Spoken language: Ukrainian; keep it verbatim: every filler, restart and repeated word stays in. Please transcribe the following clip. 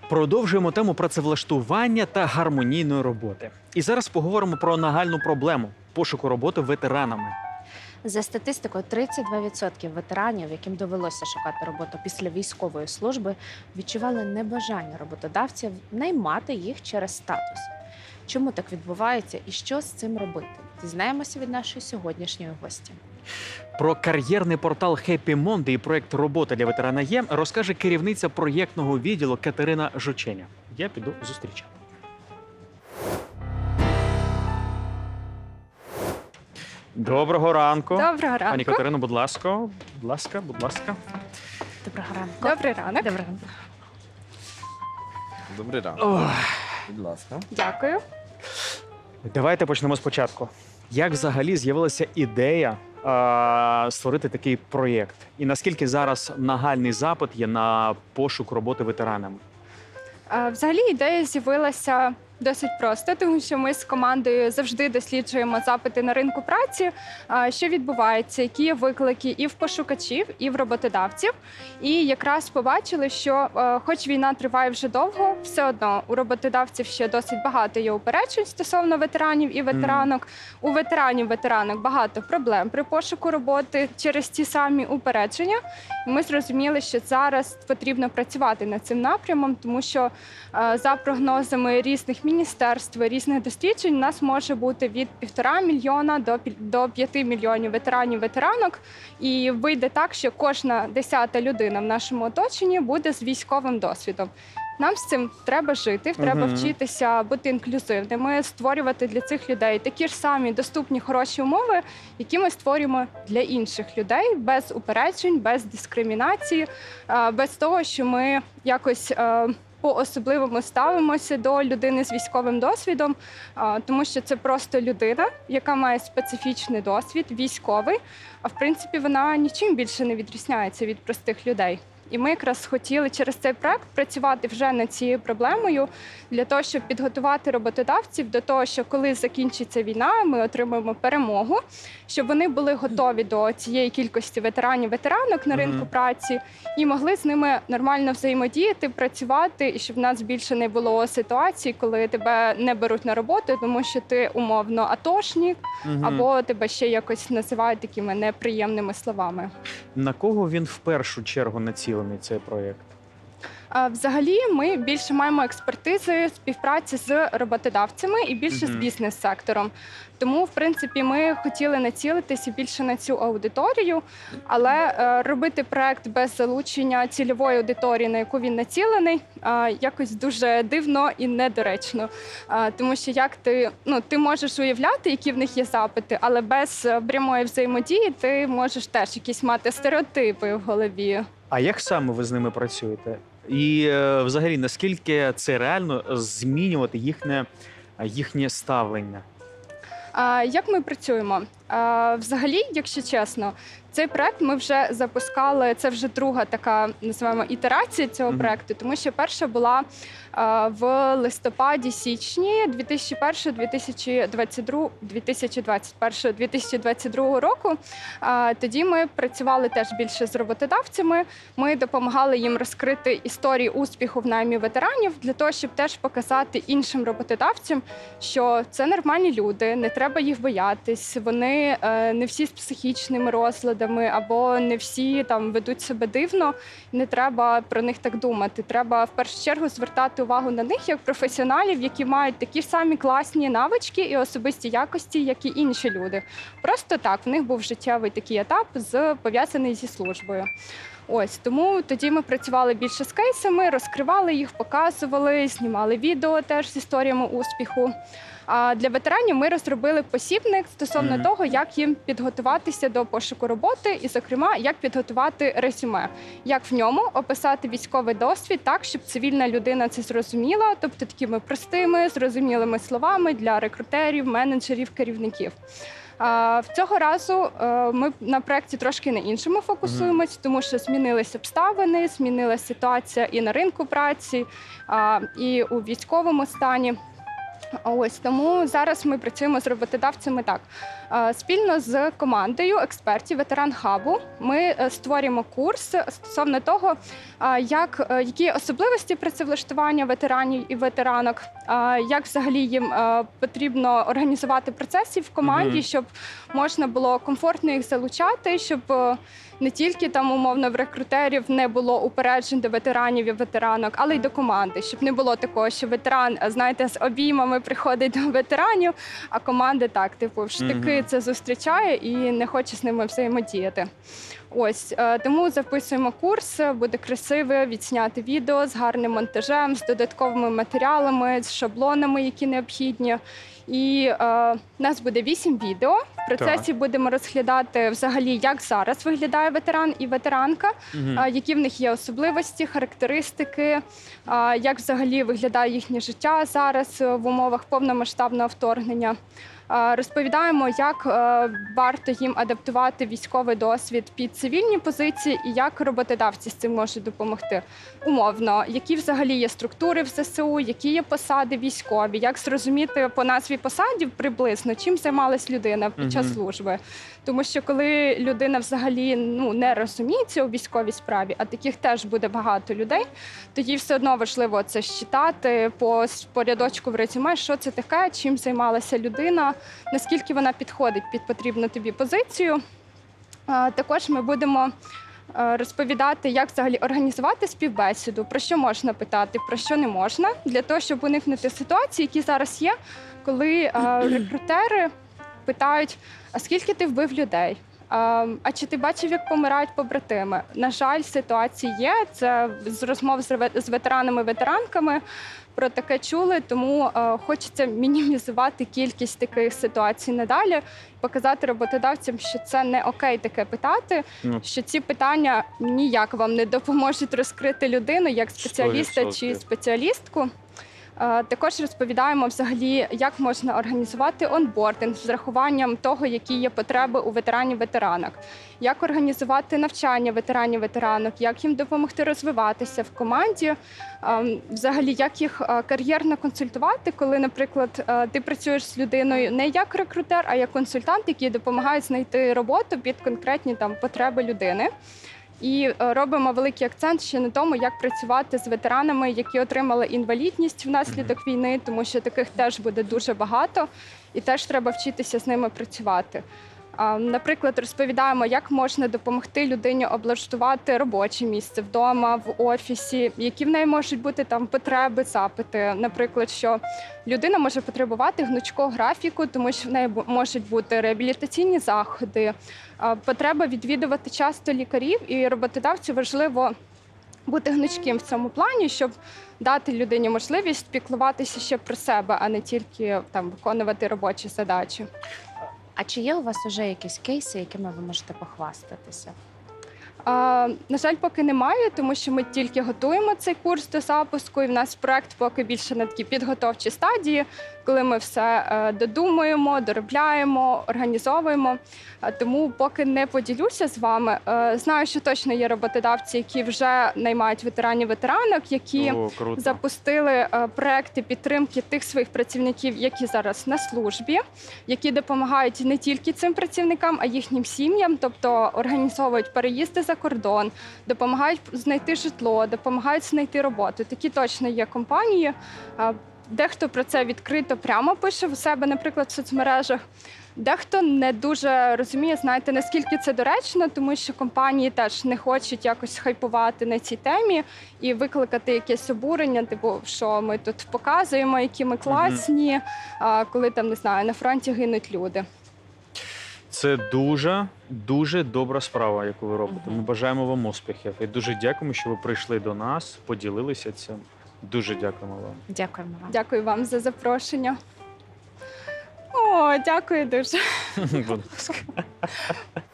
Продовжуємо тему працевлаштування та гармонійної роботи. І зараз поговоримо про нагальну проблему – пошуку роботи ветеранами. За статистикою, тридцять два відсотки ветеранів, яким довелося шукати роботу після військової служби, відчували небажання роботодавців наймати їх через статус. Чому так відбувається і що з цим робити? Дізнаємося від нашої сьогоднішньої гості. Про кар'єрний портал Happy Monday і проєкт «Робота для ветерана Є» розкаже керівниця проєктного відділу Катерина Жученя. Я піду зустрічати. Доброго ранку. Доброго ранку. Пані Катерино, будь ласка, будь ласка, будь ласка. Доброго ранку. Добрий ранок. Доброго ранку. Добрий ранок. Ох. Будь ласка. Дякую. Давайте почнемо спочатку. Як взагалі з'явилася ідея а, створити такий проєкт? І наскільки зараз нагальний запит є на пошук роботи ветеранами? А, Взагалі ідея з'явилася досить просто, тому що ми з командою завжди досліджуємо запити на ринку праці, а, що відбувається, які є виклики і в пошукачів, і в роботодавців. І якраз побачили, що е, хоч війна триває вже довго, все одно у роботодавців ще досить багато є упереджень стосовно ветеранів і ветеранок. Mm. У ветеранів, ветеранок багато проблем при пошуку роботи через ті самі упередження. І ми зрозуміли, що зараз потрібно працювати над цим напрямом, тому що е, за прогнозами різних міністерств, різних досліджень, у нас може бути від півтора мільйона до, до п'яти мільйонів ветеранів-ветеранок. І вийде так, що кожна десята людина в нашому оточенні буде з військовим досвідом. Нам з цим треба жити, треба Угу. вчитися бути інклюзивними, створювати для цих людей такі ж самі доступні, хороші умови, які ми створюємо для інших людей, без упереджень, без дискримінації, без того, що ми якось по-особливому ставимося до людини з військовим досвідом, тому що це просто людина, яка має специфічний досвід, військовий, а в принципі вона нічим більше не відрізняється від простих людей. І ми якраз хотіли через цей проект працювати вже над цією проблемою для того, щоб підготувати роботодавців до того, що коли закінчиться війна, ми отримаємо перемогу, щоб вони були готові до цієї кількості ветеранів-ветеранок на ринку mm-hmm. праці і могли з ними нормально взаємодіяти, працювати, і щоб в нас більше не було ситуацій, коли тебе не беруть на роботу, тому що ти умовно атошник, mm-hmm. або тебе ще якось називають такими неприємними словами. На кого він в першу чергу націлений? Цей проєкт? Взагалі, ми більше маємо експертизи співпраці з роботодавцями і більше mm-hmm. з бізнес-сектором. Тому, в принципі, ми хотіли націлитися більше на цю аудиторію, але е, робити проект без залучення цільової аудиторії, на яку він націлений, е, якось дуже дивно і недоречно. Е, тому що як ти, ну, ти можеш уявляти, які в них є запити, але без прямої взаємодії ти можеш теж якісь мати стереотипи в голові. А як саме ви з ними працюєте? І е, взагалі, наскільки це реально змінювати їхнє, їхнє ставлення? А, як ми працюємо? А, взагалі, якщо чесно, цей проект ми вже запускали, це вже друга така, називаємо, ітерація цього mm-hmm. проекту, тому що перша була а, в листопаді-січні дві тисячі першого - дві тисячі двадцять другого - дві тисячі двадцять першого - дві тисячі двадцять другого року. А, тоді ми працювали теж більше з роботодавцями, ми допомагали їм розкрити історії успіху в наймі ветеранів для того, щоб теж показати іншим роботодавцям, що це нормальні люди, не треба їх боятись, вони е, не всі з психічними розладами, або не всі там ведуть себе дивно, не треба про них так думати. Треба в першу чергу звертати увагу на них як професіоналів, які мають такі ж самі класні навички і особисті якості, як і інші люди. Просто так, в них був життєвий такий етап, з, пов'язаний зі службою. Ось, тому тоді ми працювали більше з кейсами, розкривали їх, показували, знімали відео теж з історіями успіху. А для ветеранів ми розробили посібник стосовно mm-hmm. того, як їм підготуватися до пошуку роботи і, зокрема, як підготувати резюме. Як в ньому описати військовий досвід так, щоб цивільна людина це зрозуміла, тобто такими простими, зрозумілими словами для рекрутерів, менеджерів, керівників. В цього разу ми на проєкті трошки на іншому фокусуємось, тому що змінилися обставини, змінилася ситуація і на ринку праці, і у військовому стані. Ось тому зараз ми працюємо з роботодавцями так. Е, Спільно з командою експертів ветеран хабу ми е, створюємо курс стосовно того, е, як, е, які особливості працевлаштування ветеранів і ветеранок, е, як взагалі їм е, потрібно організувати процеси в команді, Мгм. щоб можна було комфортно їх залучати, щоб е, не тільки там умовно в рекрутерів не було упереджень до ветеранів і ветеранок, але й до команди, щоб не було такого, що ветеран, знаєте, з обіймами приходить до ветеранів, а команда так, типу, в штики Мгм. це зустрічає і не хоче з ними взаємодіяти. Ось е, тому записуємо курс, буде красиве, відзняти відео з гарним монтажем, з додатковими матеріалами, з шаблонами, які необхідні. І е, у нас буде вісім відео. В процесі будемо розглядати взагалі, як зараз виглядає ветеран і ветеранка, Мгм. а, які в них є особливості, характеристики, а, як взагалі виглядає їхнє життя зараз е, в умовах повномасштабного вторгнення. А, Розповідаємо, як е, варто їм адаптувати військовий досвід під цивільні позиції і як роботодавці з цим можуть допомогти. Умовно, які взагалі є структури в ЗСУ, які є посади військові, як зрозуміти по назві посадів приблизно, чим займалась людина під час Мгм. служби. Тому що коли людина взагалі ну, не розуміється у військовій справі, а таких теж буде багато людей, тоді все одно важливо це считати по, по рядочку в резюме, що це таке, чим займалася людина, наскільки вона підходить під потрібну тобі позицію. А, Також ми будемо е, розповідати, як взагалі організувати співбесіду, про що можна питати, про що не можна, для того, щоб уникнути ситуації, які зараз є, коли е, рекрутери питають, а скільки ти вбив людей? А, а чи ти бачив, як помирають побратими? На жаль, ситуації є. Це з розмов з реве- з ветеранами-ветеранками про таке чули, тому е, хочеться мінімізувати кількість таких ситуацій надалі, показати роботодавцям, що це не окей таке питати, Ну. що ці питання ніяк вам не допоможуть розкрити людину як спеціаліста сто чи відсотків. спеціалістку. Е, Також розповідаємо взагалі, як можна організувати онбординг з врахуванням того, які є потреби у ветеранів-ветеранок, як організувати навчання ветеранів-ветеранок, як їм допомогти розвиватися в команді, е, взагалі, як їх е, кар'єрно консультувати, коли, наприклад, е, ти працюєш з людиною не як рекрутер, а як консультант, який допомагає знайти роботу під конкретні там потреби людини. І е, робимо великий акцент ще на тому, як працювати з ветеранами, які отримали інвалідність внаслідок війни, тому що таких теж буде дуже багато, і теж треба вчитися з ними працювати. А, Наприклад, розповідаємо, як можна допомогти людині облаштувати робоче місце вдома, в офісі, які в неї можуть бути там потреби, запити. Наприклад, що людина може потребувати гнучкого графіку, тому що в неї бу- можуть бути реабілітаційні заходи, а, потреба відвідувати часто лікарів, і роботодавцю важливо бути гнучким в цьому плані, щоб дати людині можливість піклуватися ще про себе, а не тільки там виконувати робочі задачі. А чи є у вас вже якісь кейси, якими ви можете похвастатися? А, на жаль, поки немає, тому що ми тільки готуємо цей курс до запуску, і в нас проект поки більше на такій підготовчій стадії, коли ми все е, додумуємо, доробляємо, організовуємо. А, тому поки не поділюся з вами. Е, знаю, що точно є роботодавці, які вже наймають ветеранів-ветеранок, які О, круто. запустили е, проекти підтримки тих своїх працівників, які зараз на службі, які допомагають не тільки цим працівникам, а їхнім сім'ям, тобто організовують переїзди за кордон, допомагають знайти житло, допомагають знайти роботу. Такі точно є компанії. Е, Дехто про це відкрито прямо пише в себе, наприклад, в соцмережах. Дехто не дуже розуміє, знаєте, наскільки це доречно, тому що компанії теж не хочуть якось хайпувати на цій темі і викликати якесь обурення, типу, що ми тут показуємо, які ми класні, а коли там, не знаю, на фронті гинуть люди. Це дуже, дуже добра справа, яку ви робите. Ми Мгм. бажаємо вам успіхів. І дуже дякуємо, що ви прийшли до нас, поділилися цим. Дуже дякуємо вам. Дякуємо вам. Дякую вам за запрошення. О, дякую дуже. Будь ласка.